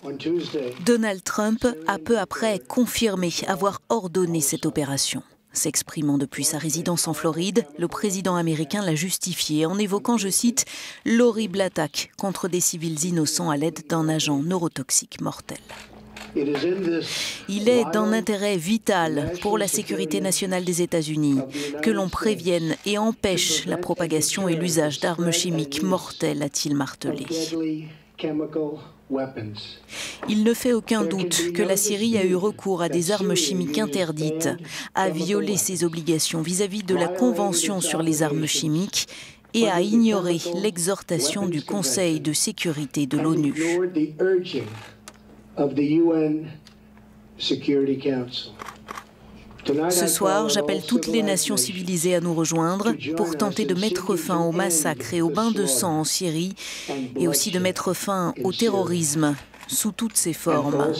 Donald Trump a peu après confirmé avoir ordonné cette opération. S'exprimant depuis sa résidence en Floride, le président américain l'a justifié en évoquant, je cite, « l'horrible attaque contre des civils innocents à l'aide d'un agent neurotoxique mortel ». Il est d'un intérêt vital pour la sécurité nationale des États-Unis que l'on prévienne et empêche la propagation et l'usage d'armes chimiques mortelles, a-t-il martelé. Il ne fait aucun doute que la Syrie a eu recours à des armes chimiques interdites, a violé ses obligations vis-à-vis de la Convention sur les armes chimiques et a ignoré l'exhortation du Conseil de sécurité de l'ONU. Ce soir, j'appelle toutes les nations civilisées à nous rejoindre pour tenter de mettre fin au massacre et au bain de sang en Syrie et aussi de mettre fin au terrorisme sous toutes ses formes.